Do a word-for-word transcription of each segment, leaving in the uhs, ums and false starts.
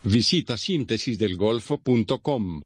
Visita síntesis del golfo punto com.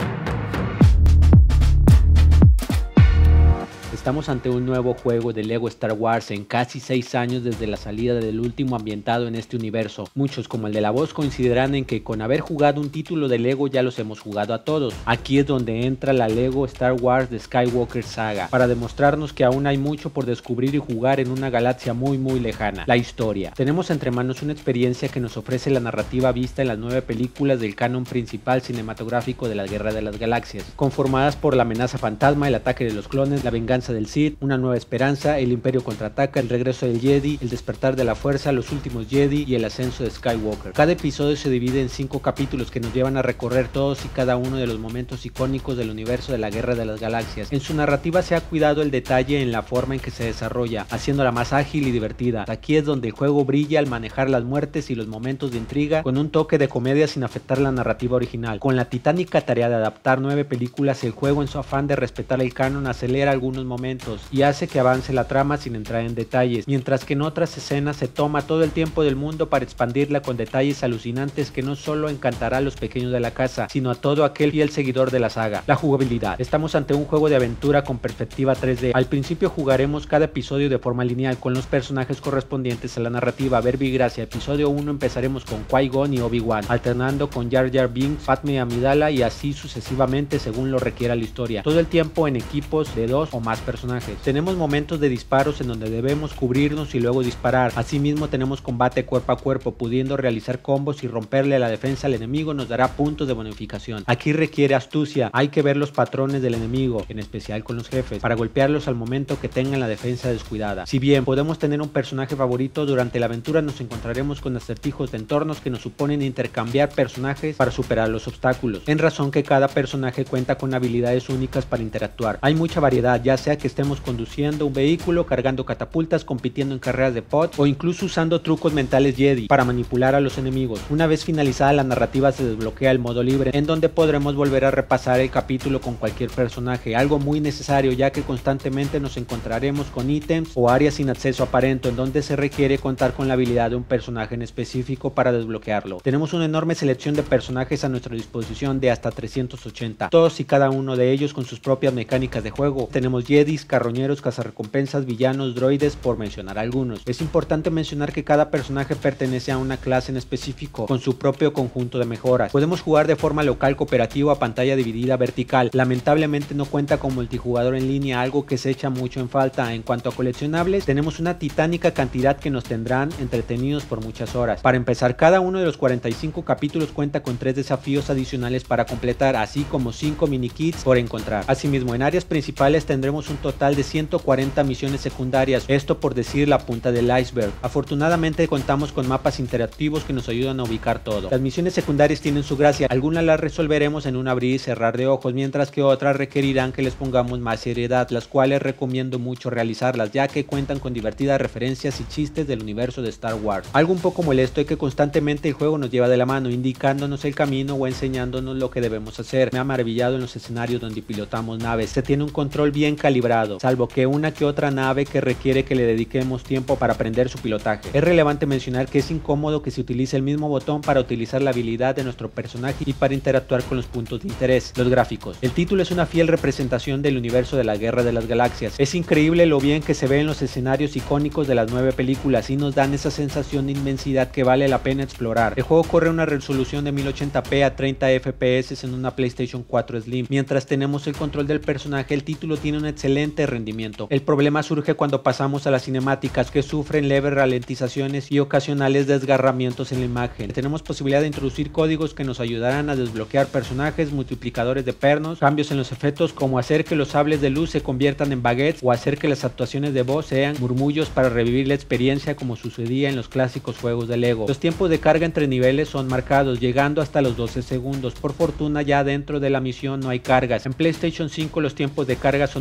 Estamos ante un nuevo juego de Lego Star Wars en casi seis años desde la salida del último ambientado en este universo. Muchos, como el de la voz, coincidirán en que con haber jugado un título de Lego ya los hemos jugado a todos. Aquí es donde entra la Lego Star Wars de Skywalker Saga, para demostrarnos que aún hay mucho por descubrir y jugar en una galaxia muy muy lejana. La historia. Tenemos entre manos una experiencia que nos ofrece la narrativa vista en las nueve películas del canon principal cinematográfico de la Guerra de las Galaxias, conformadas por la amenaza fantasma, el ataque de los clones, la venganza del Sith, una nueva esperanza, el Imperio contraataca, el regreso del Jedi, el despertar de la fuerza, los últimos Jedi y el ascenso de Skywalker. Cada episodio se divide en cinco capítulos que nos llevan a recorrer todos y cada uno de los momentos icónicos del universo de la Guerra de las Galaxias. En su narrativa se ha cuidado el detalle en la forma en que se desarrolla, haciéndola más ágil y divertida. Aquí es donde el juego brilla al manejar las muertes y los momentos de intriga con un toque de comedia sin afectar la narrativa original. Con la titánica tarea de adaptar nueve películas, el juego, en su afán de respetar el canon, acelera algunos momentos y hace que avance la trama sin entrar en detalles, mientras que en otras escenas se toma todo el tiempo del mundo para expandirla con detalles alucinantes que no solo encantará a los pequeños de la casa, sino a todo aquel fiel seguidor de la saga. La jugabilidad. Estamos ante un juego de aventura con perspectiva tres D. Al principio jugaremos cada episodio de forma lineal con los personajes correspondientes a la narrativa. Verbi Gracia. Episodio uno empezaremos con Qui-Gon y Obi-Wan, alternando con Jar Jar Binks, Padme y Amidala, y así sucesivamente según lo requiera la historia. Todo el tiempo en equipos de dos o más personajes. Personajes. Tenemos momentos de disparos en donde debemos cubrirnos y luego disparar. Asimismo tenemos combate cuerpo a cuerpo, pudiendo realizar combos y romperle la defensa al enemigo nos dará puntos de bonificación. Aquí requiere astucia, hay que ver los patrones del enemigo, en especial con los jefes, para golpearlos al momento que tengan la defensa descuidada. Si bien podemos tener un personaje favorito, durante la aventura nos encontraremos con acertijos de entornos que nos suponen intercambiar personajes para superar los obstáculos, en razón que cada personaje cuenta con habilidades únicas para interactuar. Hay mucha variedad, ya sea que estemos conduciendo un vehículo, cargando catapultas, compitiendo en carreras de pod o incluso usando trucos mentales Jedi para manipular a los enemigos. Una vez finalizada la narrativa se desbloquea el modo libre, en donde podremos volver a repasar el capítulo con cualquier personaje, algo muy necesario ya que constantemente nos encontraremos con ítems o áreas sin acceso aparente, en donde se requiere contar con la habilidad de un personaje en específico para desbloquearlo. Tenemos una enorme selección de personajes a nuestra disposición de hasta trescientos ochenta, todos y cada uno de ellos con sus propias mecánicas de juego. Tenemos Jedi, carroñeros, cazarrecompensas, villanos, droides, por mencionar algunos. Es importante mencionar que cada personaje pertenece a una clase en específico, con su propio conjunto de mejoras. Podemos jugar de forma local, cooperativa, a pantalla dividida, vertical. Lamentablemente no cuenta con multijugador en línea, algo que se echa mucho en falta. En cuanto a coleccionables, tenemos una titánica cantidad que nos tendrán entretenidos por muchas horas. Para empezar, cada uno de los cuarenta y cinco capítulos cuenta con tres desafíos adicionales para completar, así como cinco mini kits por encontrar. Asimismo, en áreas principales tendremos un total de ciento cuarenta misiones secundarias, esto por decir la punta del iceberg. Afortunadamente contamos con mapas interactivos que nos ayudan a ubicar todo. Las misiones secundarias tienen su gracia, algunas las resolveremos en un abrir y cerrar de ojos, mientras que otras requerirán que les pongamos más seriedad, las cuales recomiendo mucho realizarlas, ya que cuentan con divertidas referencias y chistes del universo de Star Wars. Algo un poco molesto es que constantemente el juego nos lleva de la mano, indicándonos el camino o enseñándonos lo que debemos hacer. Me ha maravillado en los escenarios donde pilotamos naves, se tiene un control bien calibrado, salvo que una que otra nave que requiere que le dediquemos tiempo para aprender su pilotaje. Es relevante mencionar que es incómodo que se utilice el mismo botón para utilizar la habilidad de nuestro personaje y para interactuar con los puntos de interés. Los gráficos. El título es una fiel representación del universo de la Guerra de las Galaxias. Es increíble lo bien que se ve en los escenarios icónicos de las nueve películas y nos dan esa sensación de inmensidad que vale la pena explorar. El juego corre a una resolución de mil ochenta p a treinta F P S en una PlayStation cuatro Slim. Mientras tenemos el control del personaje, el título tiene un excelente rendimiento. El problema surge cuando pasamos a las cinemáticas, que sufren leves ralentizaciones y ocasionales desgarramientos en la imagen. Tenemos posibilidad de introducir códigos que nos ayudarán a desbloquear personajes, multiplicadores de pernos, cambios en los efectos como hacer que los sables de luz se conviertan en baguettes o hacer que las actuaciones de voz sean murmullos para revivir la experiencia como sucedía en los clásicos juegos de Lego. Los tiempos de carga entre niveles son marcados, llegando hasta los doce segundos. Por fortuna ya dentro de la misión no hay cargas. En PlayStation cinco los tiempos de carga son mucho más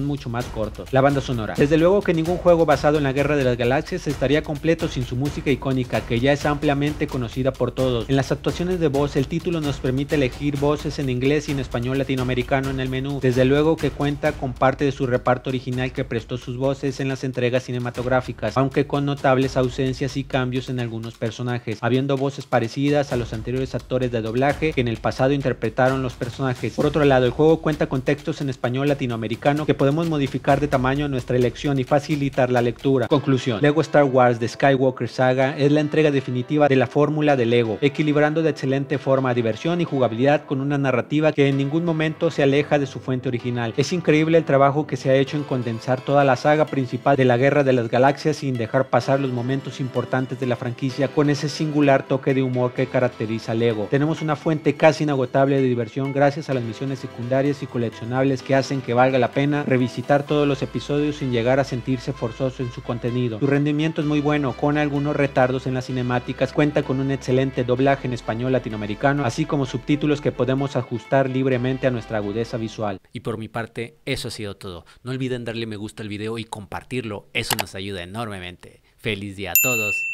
más cortos. La banda sonora. Desde luego que ningún juego basado en la Guerra de las Galaxias estaría completo sin su música icónica, que ya es ampliamente conocida por todos. En las actuaciones de voz, el título nos permite elegir voces en inglés y en español latinoamericano en el menú. Desde luego que cuenta con parte de su reparto original que prestó sus voces en las entregas cinematográficas, aunque con notables ausencias y cambios en algunos personajes, habiendo voces parecidas a los anteriores actores de doblaje que en el pasado interpretaron los personajes. Por otro lado, el juego cuenta con textos en español latinoamericano que podemos modificar de tamaño a nuestra elección y facilitar la lectura. Conclusión: Lego Star Wars The Skywalker Saga es la entrega definitiva de la fórmula de Lego, equilibrando de excelente forma diversión y jugabilidad con una narrativa que en ningún momento se aleja de su fuente original. Es increíble el trabajo que se ha hecho en condensar toda la saga principal de la Guerra de las Galaxias sin dejar pasar los momentos importantes de la franquicia con ese singular toque de humor que caracteriza a Lego. Tenemos una fuente casi inagotable de diversión gracias a las misiones secundarias y coleccionables que hacen que valga la pena revisitar todos los episodios sin llegar a sentirse forzoso en su contenido. Su rendimiento es muy bueno, con algunos retardos en las cinemáticas, cuenta con un excelente doblaje en español latinoamericano, así como subtítulos que podemos ajustar libremente a nuestra agudeza visual. Y por mi parte, eso ha sido todo. No olviden darle me gusta al video y compartirlo, eso nos ayuda enormemente. ¡Feliz día a todos!